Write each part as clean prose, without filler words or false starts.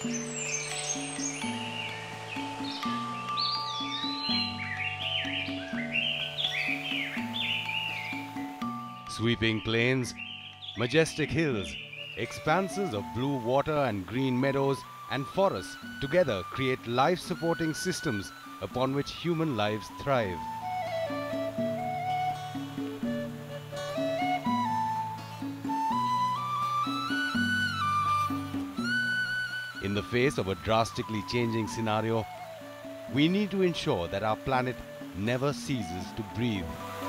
Sweeping plains, majestic hills, expanses of blue water and green meadows and forests together create life-supporting systems upon which human lives thrive. In the face of a drastically changing scenario, we need to ensure that our planet never ceases to breathe.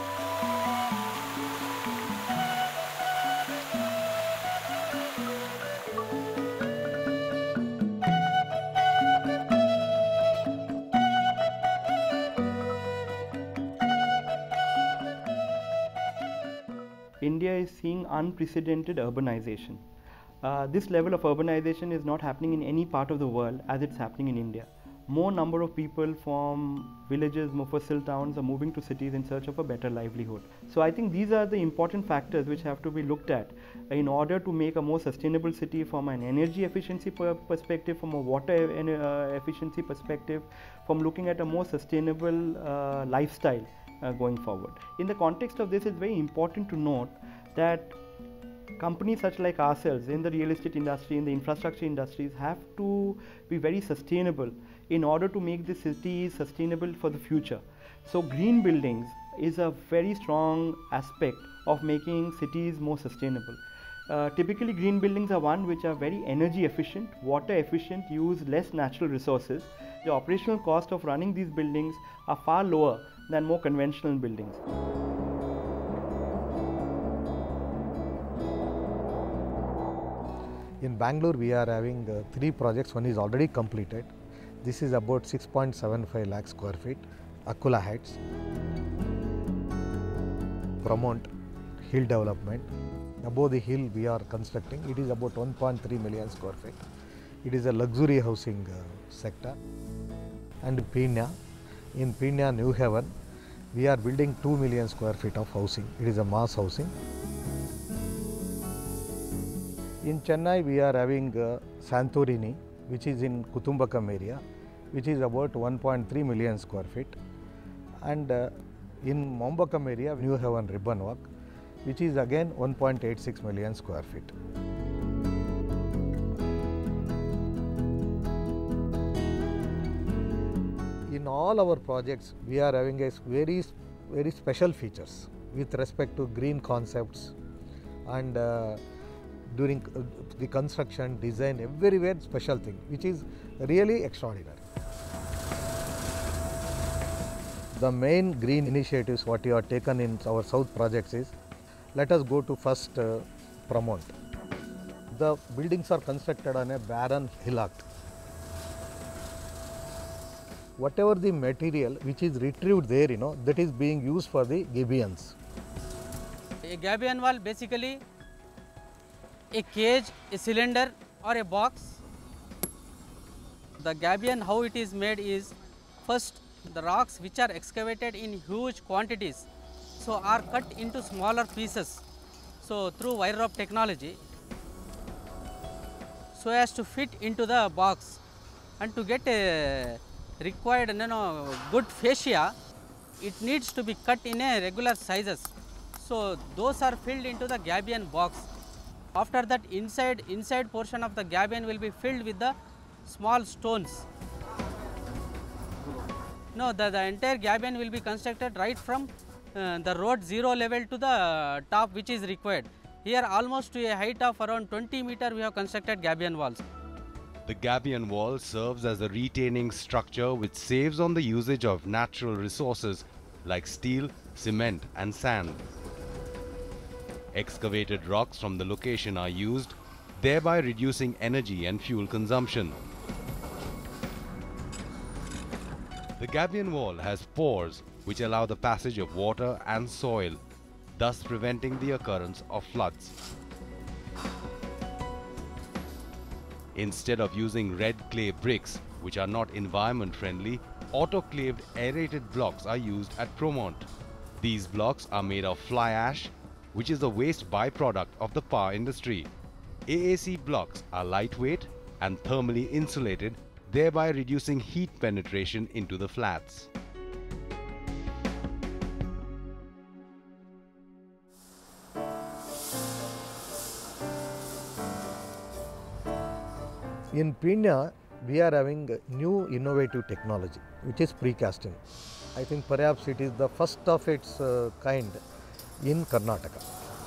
India is seeing unprecedented urbanization. This level of urbanization is not happening in any part of the world as it's happening in India. More number of people from villages, mufassil towns are moving to cities in search of a better livelihood. So I think these are the important factors which have to be looked at in order to make a more sustainable city from an energy efficiency perspective, from a water efficiency perspective, from looking at a more sustainable lifestyle going forward. In the context of this, it's very important to note that companies such like ourselves in the real estate industry, in the infrastructure industries, have to be very sustainable in order to make the city sustainable for the future. So green buildings is a very strong aspect of making cities more sustainable. Typically green buildings are one which are very energy efficient, water efficient, use less natural resources. The operational cost of running these buildings are far lower than more conventional buildings. In Bangalore, we are having 3 projects. One is already completed. This is about 6.75 lakh square feet, Akula Heights. Promont Hill Development. Above the hill we are constructing. It is about 1.3 million square feet. It is a luxury housing sector. And Peenya, in Peenya, New Haven, we are building 2 million square feet of housing. It is a mass housing. In Chennai, we are having Santorini, which is in Kutumbakam area, which is about 1.3 million square feet. And in Mumbakkam area, New Haven Ribbon Walk, which is again 1.86 million square feet. In all our projects, we are having a very special features with respect to green concepts and during the construction, design, everywhere special thing, which is really extraordinary. The main green initiatives what you have taken in our south projects is, let us go to first Promont. The buildings are constructed on a barren hillock. Whatever the material which is retrieved there, that is being used for the gabions. A gabion wall basically a cage, a cylinder or a box. The gabion, how it is made is, first the rocks which are excavated in huge quantities, so are cut into smaller pieces. So through wire rope technology, so as to fit into the box, and to get a required good fascia, it needs to be cut in a regular sizes. So those are filled into the gabion box. After that, inside portion of the gabion will be filled with the small stones. No, the entire gabion will be constructed right from the road zero level to the top which is required. Here almost to a height of around 20 meters we have constructed gabion walls. The gabion wall serves as a retaining structure which saves on the usage of natural resources like steel, cement and sand. Excavated rocks from the location are used, thereby reducing energy and fuel consumption. The gabion wall has pores which allow the passage of water and soil, thus preventing the occurrence of floods. Instead of using red clay bricks, which are not environment friendly, autoclaved aerated blocks are used at Promont. These blocks are made of fly ash, which is a waste byproduct of the power industry. AAC blocks are lightweight, and thermally insulated, thereby reducing heat penetration into the flats. In Peenya, we are having a new innovative technology, which is precasting. I think perhaps it is the first of its kind in Karnataka.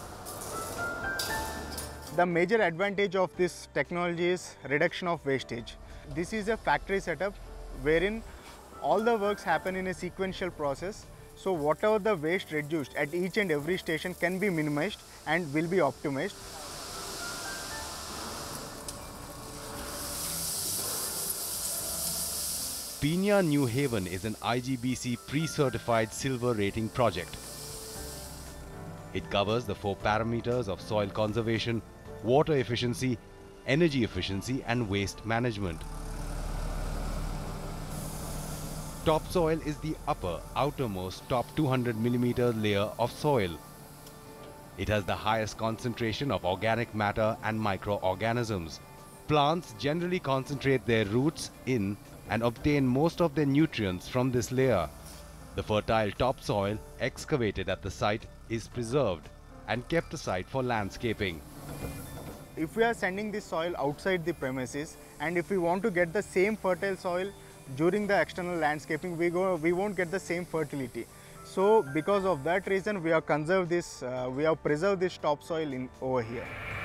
The major advantage of this technology is reduction of wastage. This is a factory setup wherein all the works happen in a sequential process. So whatever the waste reduced at each and every station can be minimized and will be optimized. Peenya New Haven is an IGBC pre-certified silver rating project. It covers the 4 parameters of soil conservation, water efficiency, energy efficiency and waste management. Topsoil is the outermost top 200 mm layer of soil. It has the highest concentration of organic matter and microorganisms. Plants generally concentrate their roots in and obtain most of their nutrients from this layer. The fertile topsoil excavated at the site is preserved and kept aside for landscaping. If we are sending this soil outside the premises and if we want to get the same fertile soil during the external landscaping, we won't get the same fertility. So because of that reason, we have preserved this topsoil over here.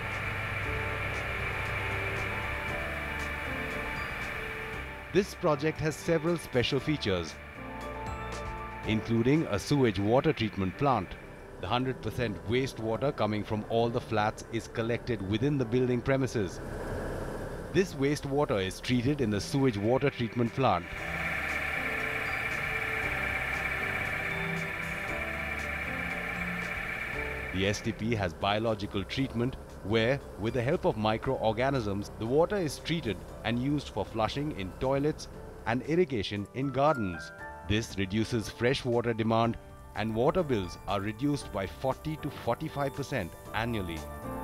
This project has several special features, including a sewage water treatment plant. The 100% wastewater coming from all the flats is collected within the building premises. This wastewater is treated in the sewage water treatment plant. The STP has biological treatment where, with the help of microorganisms, the water is treated and used for flushing in toilets and irrigation in gardens. This reduces fresh water demand and water bills are reduced by 40 to 45% annually.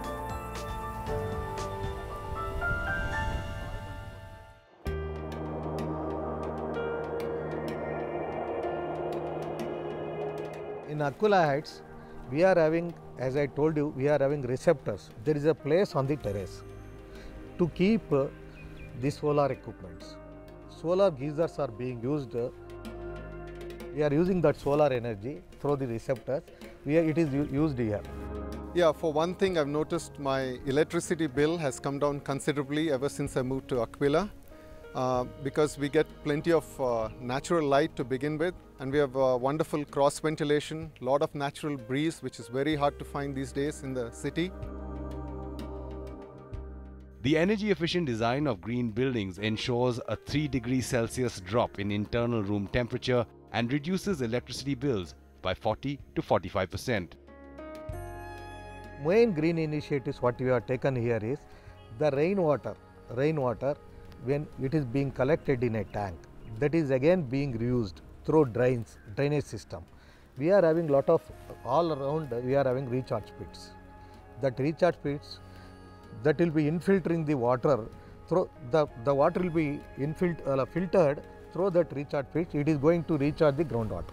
In Aquila Heights, we are having, as I told you, we are having receptors. There is a place on the terrace to keep the solar equipments. Solar geysers are being used. We are using that solar energy through the receptors. It is used here. Yeah, for one thing, I've noticed my electricity bill has come down considerably ever since I moved to Aquila. Because we get plenty of natural light to begin with, and we have wonderful cross ventilation, lot of natural breeze, which is very hard to find these days in the city. The energy efficient design of green buildings ensures a 3 degrees Celsius drop in internal room temperature and reduces electricity bills by 40 to 45%. Main green initiatives what we have taken here is the rainwater when it is being collected in a tank, that is again being reused through drainage system. We are having lot of, all around we are having recharge pits. That recharge pits, that will be infiltrating the water through, the water will be filtered through that recharge pit. It is going to recharge the groundwater.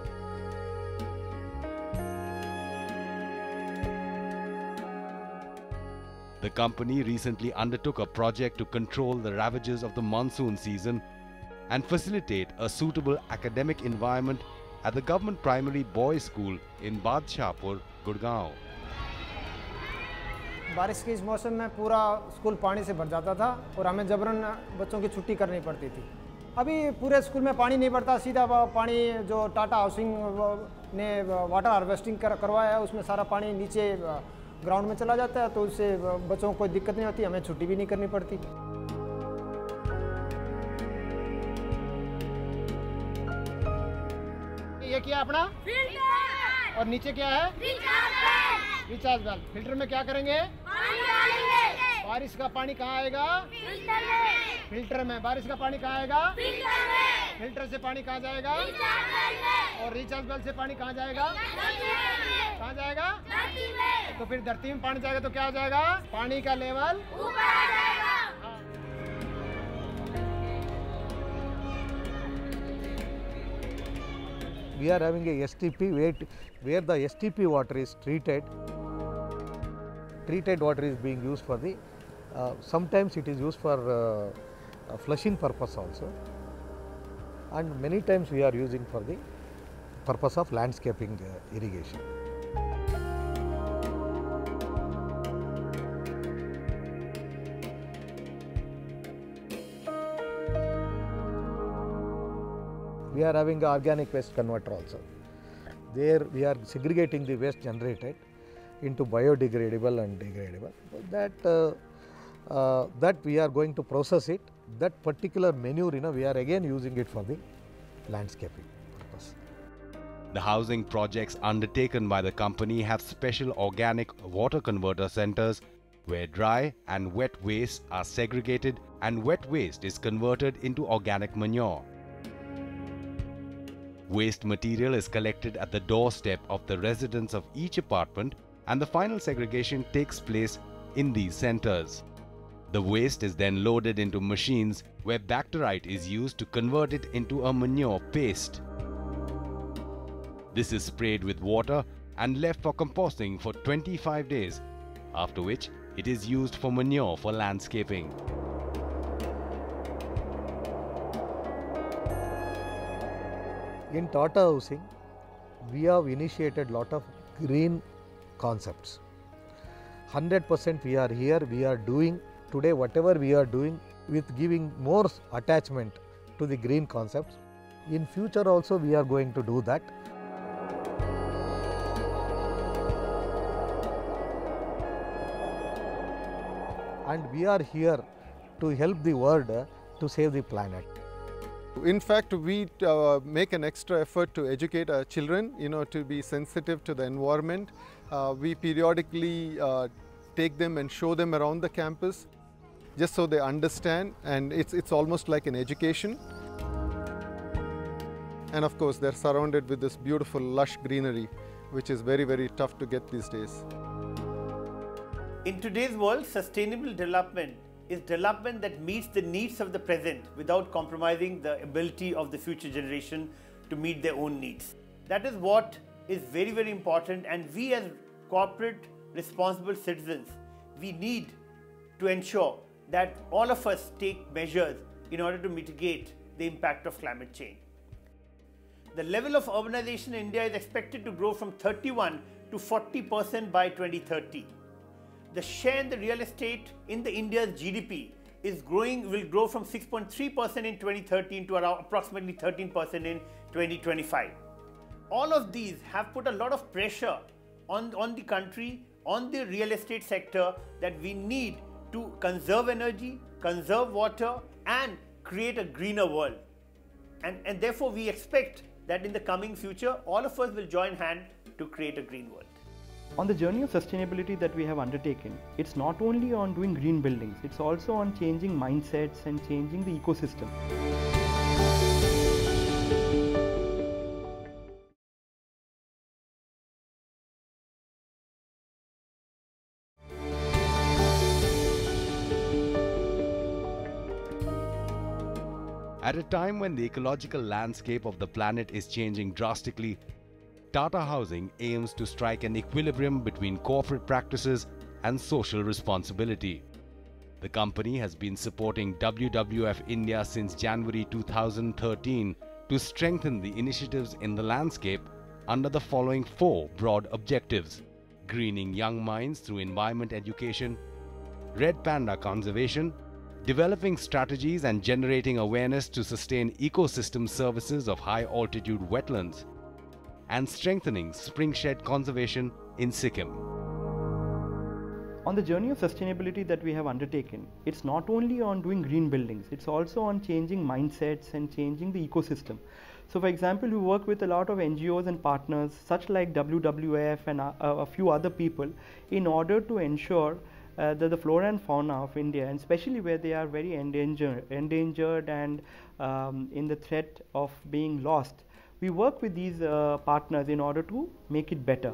The company recently undertook a project to control the ravages of the monsoon season and facilitate a suitable academic environment at the government primary boys school in Badshahpur, Gurgaon. बारिश के इस मौसम में पूरा school पानी से भर जाता था और हमें जबरन बच्चों की छुट्टी करनी पड़ती थी। अभी पूरे स्कूल में पानी नहीं भरता, सीधा पानी जो टाटा हाउसिंग ने वाटर हार्वेस्टिंग करवाया है उसमें सारा पानी नीचे ग्राउंड में चला जाता है, तो उससे बच्चों को कोई दिक्कत नहीं होती, हमें छुट्टी भी नहीं करनी पड़ती। ये क्या अपना फिल्टर और नीचे क्या है रिचार्ज वेल। फिल्टर में क्या करेंगे? पानी डालेंगे। बारिश का पानी कहाँ आएगा? फिल्टर में। फिल्टर में। बारिश का पानी कहाँ आएगा? फिल्टर में। फिल्टर से पानी कहाँ जाएगा? और रिचार्ज वेल से पानी कहाँ जाएगा? कहाँ जाएगा? धरती में। तो फिर धरती में पानी जाएगा तो क्या हो जाएगा? पानी का लेवल ऊपर आ जाएगा। we are having a STP where the STP water is treated. Treated water is being used for the, sometimes it is used for flushing purpose also, and many times we are using for the purpose of landscaping irrigation. We are having an organic waste converter also. There we are segregating the waste generated into biodegradable and degradable. That we are going to process it. That particular manure, we are again using it for the landscaping purpose. The housing projects undertaken by the company have special organic water converter centers where dry and wet waste are segregated and wet waste is converted into organic manure. Waste material is collected at the doorstep of the residents of each apartment, and the final segregation takes place in these centers. The waste is then loaded into machines where Bacterite is used to convert it into a manure paste. This is sprayed with water and left for composting for 25 days, after which it is used for manure for landscaping. In Tata Housing, we have initiated lot of green concepts. 100% we are here, we are doing today whatever we are doing with giving more attachment to the green concepts. In future also we are going to do that. And we are here to help the world to save the planet. In fact, we make an extra effort to educate our children, to be sensitive to the environment. We periodically take them and show them around the campus just so they understand, and it's almost like an education. And of course, they're surrounded with this beautiful lush greenery, which is very, very tough to get these days. In today's world, sustainable development is development that meets the needs of the present without compromising the ability of the future generation to meet their own needs. That is what is very, very important, and we as corporate responsible citizens, we need to ensure that all of us take measures in order to mitigate the impact of climate change. The level of urbanization in India is expected to grow from 31 to 40% by 2030. The share in the real estate in the India's GDP will grow from 6.3% in 2013 to around approximately 13% in 2025. All of these have put a lot of pressure on the country, on the real estate sector, that we need to conserve energy, conserve water, and create a greener world. And therefore we expect that in the coming future, all of us will join hands to create a green world. On the journey of sustainability that we have undertaken, it's not only on doing green buildings, it's also on changing mindsets and changing the ecosystem. At a time when the ecological landscape of the planet is changing drastically, Tata Housing aims to strike an equilibrium between corporate practices and social responsibility. The company has been supporting WWF India since January 2013 to strengthen the initiatives in the landscape under the following 4 broad objectives: greening young minds through environment education, red panda conservation, developing strategies and generating awareness to sustain ecosystem services of high-altitude wetlands, and strengthening springshed conservation in Sikkim. On the journey of sustainability that we have undertaken, it's not only on doing green buildings, it's also on changing mindsets and changing the ecosystem. So for example, we work with a lot of NGOs and partners such like WWF and a few other people in order to ensure that the flora and fauna of India, and especially where they are very endangered and in the threat of being lost, we work with these partners in order to make it better.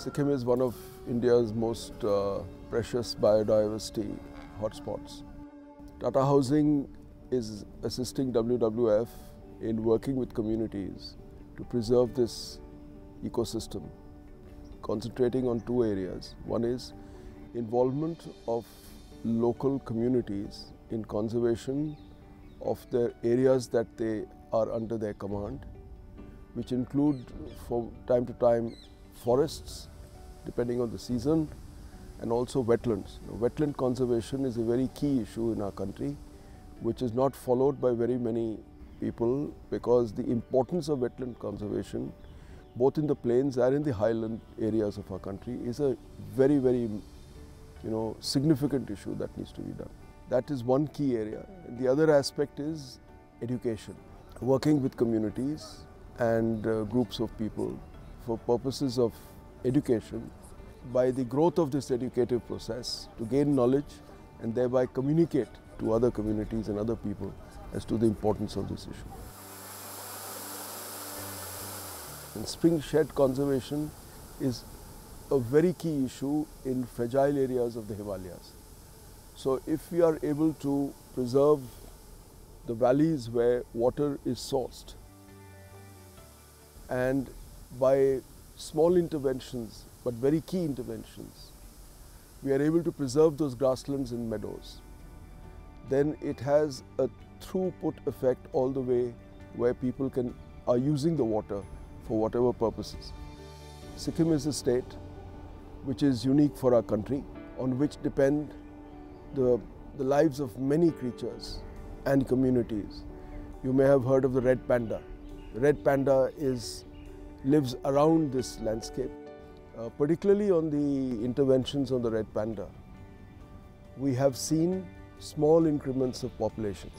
Sikkim is one of India's most precious biodiversity hotspots. Tata Housing is assisting WWF in working with communities to preserve this ecosystem, concentrating on two areas. One is involvement of local communities in conservation of the areas that they are under their command, which include from time to time forests, depending on the season, and also wetlands. Wetland conservation is a very key issue in our country, which is not followed by very many people, because the importance of wetland conservation, both in the plains and in the highland areas of our country, is a very, very significant issue that needs to be done. That is one key area. And the other aspect is education, working with communities and groups of people for purposes of education, by the growth of this educative process to gain knowledge and thereby communicate to other communities and other people as to the importance of this issue. And spring shed conservation is a very key issue in fragile areas of the Himalayas. So if we are able to preserve the valleys where water is sourced, and by small interventions, but very key interventions, we are able to preserve those grasslands and meadows, then it has a throughput effect all the way where people are using the water for whatever purposes. Sikkim is a state which is unique for our country, on which depend the lives of many creatures and communities. You may have heard of the red panda. The red panda lives around this landscape. Particularly on the interventions on the red panda, we have seen small increments of populations.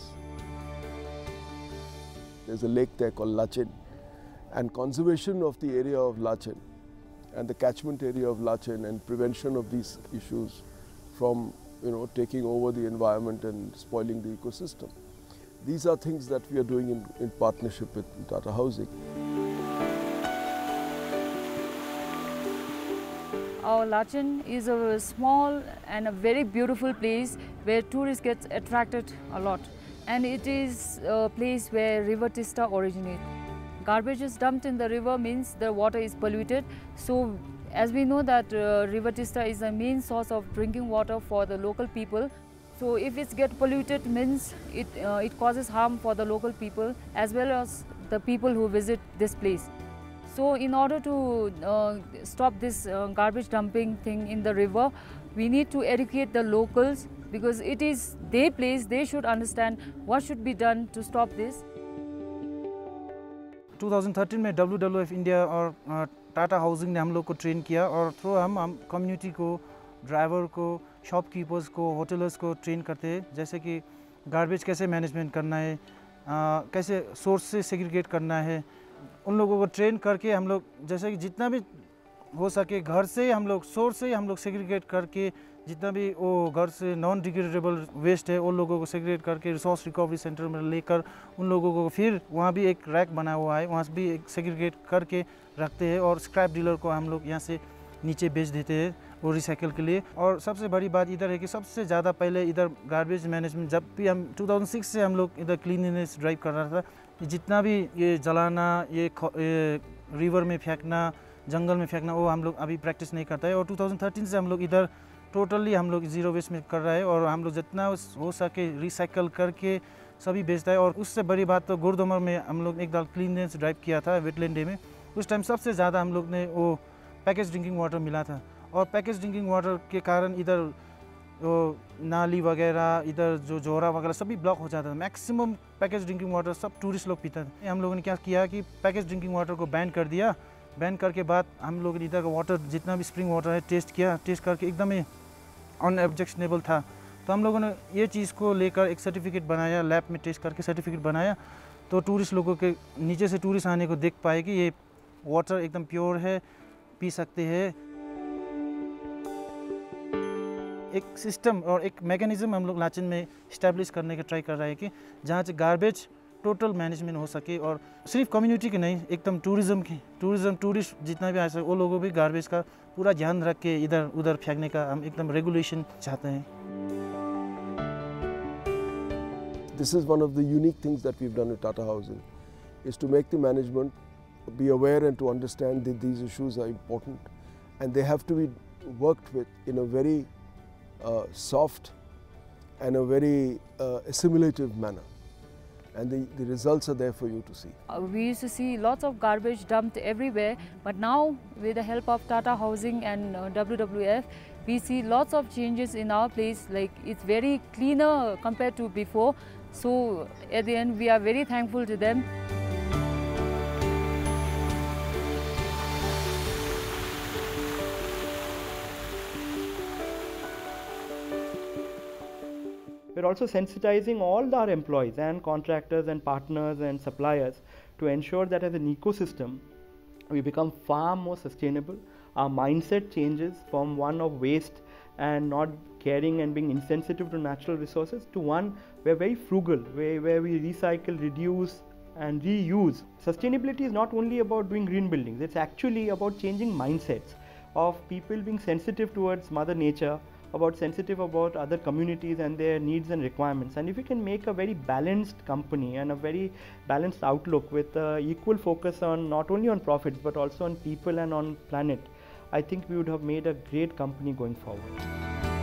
There's a lake there called Lachin, and conservation of the area of Lachin and the catchment area of Lachin and prevention of these issues from taking over the environment and spoiling the ecosystem. These are things that we are doing in partnership with Tata Housing. Our Lachin is a small and a very beautiful place where tourists get attracted a lot. And it is a place where River Tista originates. Garbage is dumped in the river means the water is polluted. So as we know that River Tista is the main source of drinking water for the local people. So if it gets polluted means it causes harm for the local people as well as the people who visit this place. So in order to stop this garbage dumping thing in the river, we need to educate the locals, because it is their place. They should understand what should be done to stop this. 2013 में WWF India और Tata housing ने हम लोग को train किया, और through हम community को, ड्राइवर को, शॉपकीपर्स को, होटलर्स को ट्रेन करते हैं, जैसे कि गार्बेज कैसे मैनेजमेंट करना है, कैसे सोर्स से सेग्रीगेट करना है। उन लोगों को ट्रेन करके हम लोग जैसे कि जितना भी हो सके घर से हम लोग सोर्स से हम लोग सेग्रीगेट करके, जितना भी वो घर से नॉन डिग्रेडेबल वेस्ट है उन लोगों को सेग्रीगेट करके रिसोर्स रिकवरी सेंटर में लेकर उन लोगों को फिर वहाँ भी एक रैक बना हुआ है, वहाँ भी एक सेग्रीगेट करके रखते हैं, और स्क्रैप डीलर को हम लोग यहाँ से नीचे बेच देते हैं वो रिसाइकिल के लिए। और सबसे बड़ी बात इधर है कि सबसे ज़्यादा पहले इधर गार्बेज मैनेजमेंट, जब भी हम 2006 से हम लोग इधर क्लीनलीनेस ड्राइव कर रहा था, जितना भी ये जलाना, ये रिवर में फेंकना, जंगल में फेंकना, वो हम लोग अभी प्रैक्टिस नहीं करता है। और 2013 से हम लोग इधर टोटली हम लोग ज़ीरो वेस्ट में कर रहे हैं, और हम लोग जितना हो सके रिसाइकल करके सभी बेचता है। और उससे बड़ी बात तो गुरुद्वारा में हम लोग एक बार क्लीननेस ड्राइव किया था वेटलैंड डे में, उस टाइम सबसे ज़्यादा हम लोग ने वो पैकेज ड्रिंकिंग वाटर मिला था, और पैकेज ड्रिंकिंग वाटर के कारण इधर वो नाली वगैरह, इधर जो जोरा वगैरह सभी ब्लॉक हो जाता था। मैक्सिमम पैकेज ड्रिंकिंग वाटर सब टूरिस्ट लोग पीते थे। हम लोगों ने क्या किया कि पैकेज ड्रिंकिंग वाटर को बैन कर दिया। बैन करके बाद हम लोग इधर का वाटर जितना भी स्प्रिंग वाटर है टेस्ट किया, टेस्ट करके एकदम ही अनऑब्जेक्शनेबल था। तो हम लोगों ने ये चीज़ को लेकर एक सर्टिफिकेट बनाया, लैब में टेस्ट करके सर्टिफिकेट बनाया, तो टूरिस्ट लोगों के नीचे से टूरिस्ट आने को देख पाए कि ये वाटर एकदम प्योर है, पी सकते हैं। एक सिस्टम और एक मैकेनिज़्म हम लोग लाचन में इस्टेब्लिश करने का ट्राई कर रहे हैं कि जहाँ से गार्बेज टोटल मैनेजमेंट हो सके और सिर्फ कम्युनिटी की नहीं, एकदम टूरिस्ट जितना भी आ सके वो लोगों भी गार्बेज का पूरा ध्यान रख के इधर उधर फेंकने का हम एकदम रेगुलेशन चाहते हैं। This is one of the unique things that we've done at Tata Housing, is to make the management be aware and to understand that these issues are important and they have to be worked with in a very soft and a very assimilative manner. And the results are there for you to see. We used to see lots of garbage dumped everywhere, but now with the help of Tata Housing and WWF, we see lots of changes in our place. Like it's very cleaner compared to before. So at the end, we are very thankful to them. We're also sensitizing all our employees and contractors and partners and suppliers to ensure that as an ecosystem, we become far more sustainable. Our mindset changes from one of waste and not caring and being insensitive to natural resources to one where very frugal, where we recycle, reduce and reuse. Sustainability is not only about doing green buildings, it's actually about changing mindsets of people being sensitive towards Mother Nature, sensitive about other communities and their needs and requirements. And if we can make a very balanced company and a very balanced outlook with equal focus on not only on profits but also on people and on planet, I think we would have made a great company going forward.